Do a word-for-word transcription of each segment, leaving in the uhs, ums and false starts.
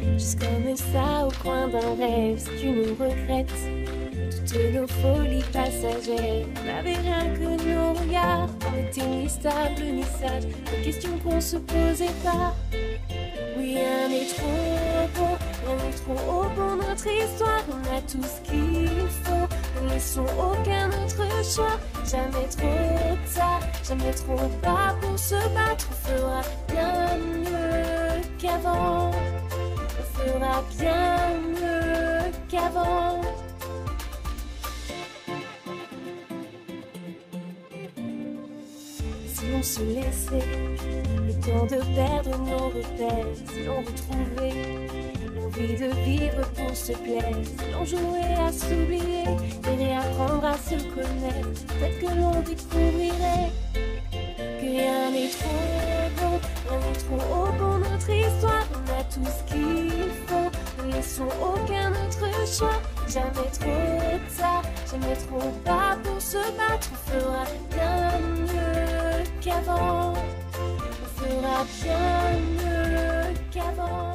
Juste comme ça au coin d'un rêve, si tu nous regrettes toutes nos folies passagères. On n'avait rien que nos regards, on était ni stable ni sage, des questions qu'on se posait pas. Oui, rien n'est trop beau, rien n'est trop haut pour notre histoire. On a tout ce qu'il faut, ne laissons aucun autre choix. Jamais trop tard, jamais trop bas pour se battre. On fera bien mieux qu'avant, on fera bien mieux qu'avant. Si l'on se laissait le temps de perdre nos repères, si l'on retrouvait l'envie de vivre pour se plaire, si l'on jouait à s'oublier et réapprendre à se connaître, peut-être que l'on découvrirait que rien n'est trop beau, rien n'est trop haut pour notre histoire. On a tout ce qu'il faut, ne laissons aucun autre choix. Jamais trop tard, jamais trop bas pour se battre. On fera bien mieux qu'avant, on fera bien mieux qu'avant.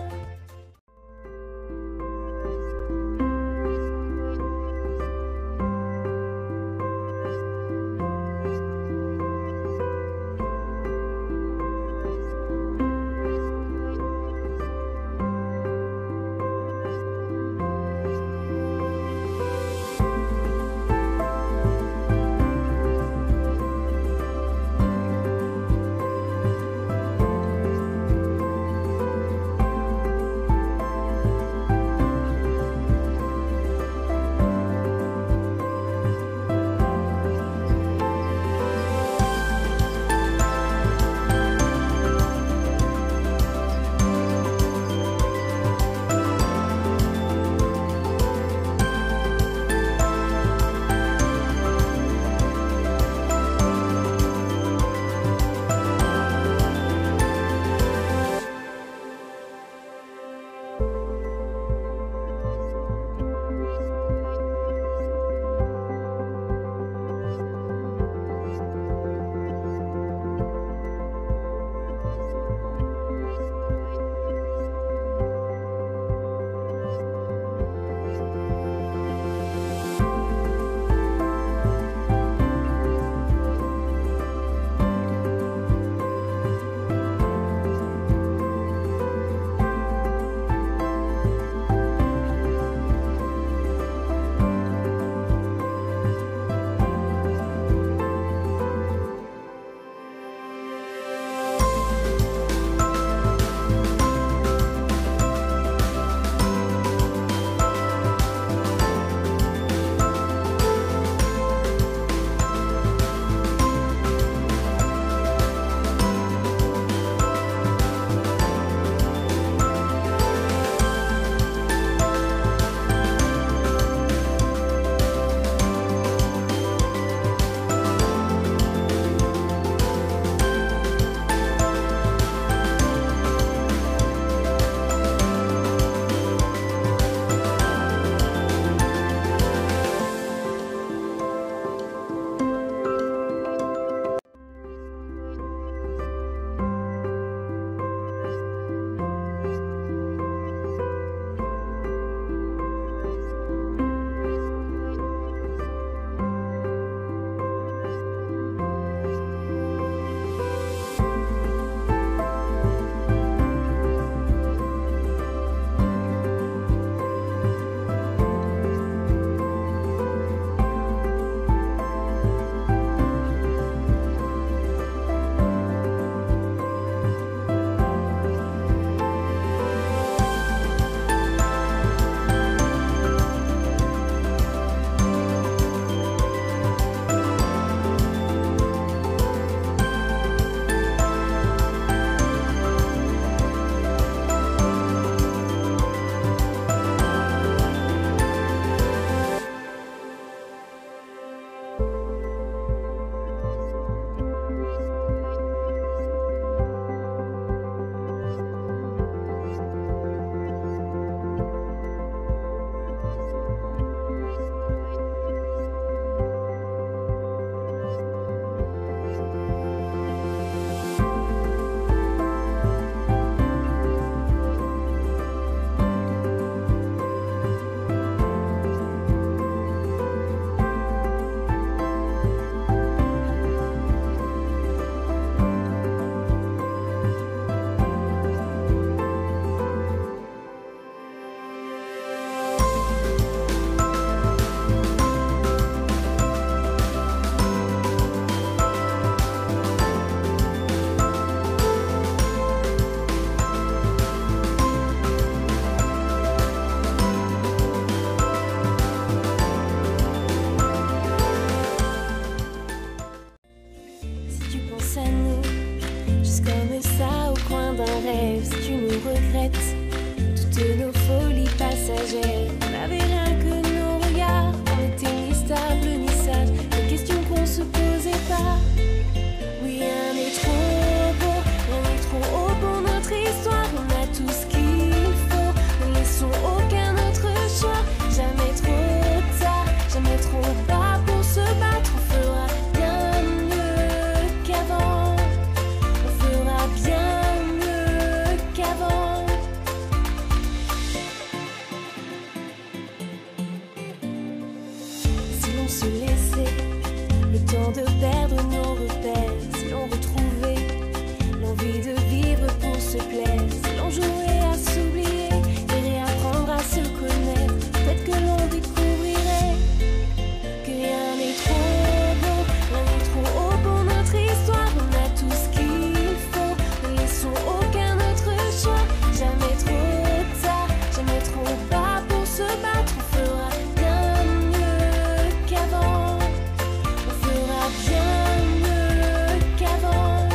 de perdre nos repères, si l'on retrouvait l'envie de vivre pour se plaire, si l'on jouait à s'oublier et réapprendre à se connaître, peut-être que l'on découvrirait que rien n'est trop beau, rien n'est trop haut pour notre histoire. On a tout ce qu'il faut, ne laissons aucun autre choix. Jamais trop tard, jamais trop bas pour se battre. On fera bien mieux qu'avant, on fera bien mieux qu'avant.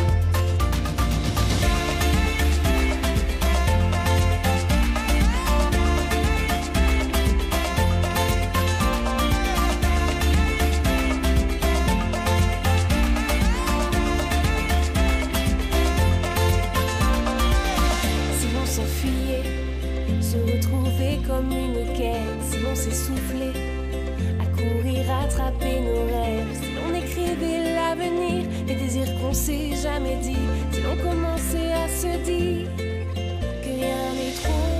Si l'on s'enfuyait, se retrouver comme une quête, si l'on s'essoufflait à courir, attraper nos rêves, si l'on écrivait l'avenir, les désirs qu'on s'est jamais dit, si l'on commençait à se dire que rien n'est trop